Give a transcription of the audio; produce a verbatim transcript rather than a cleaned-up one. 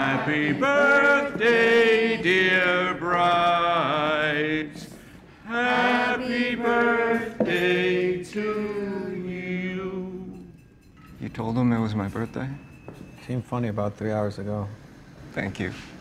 Happy birthday, dear Bryce. Happy birthday to you. You told him it was my birthday? Seemed funny about three hours ago. Thank you.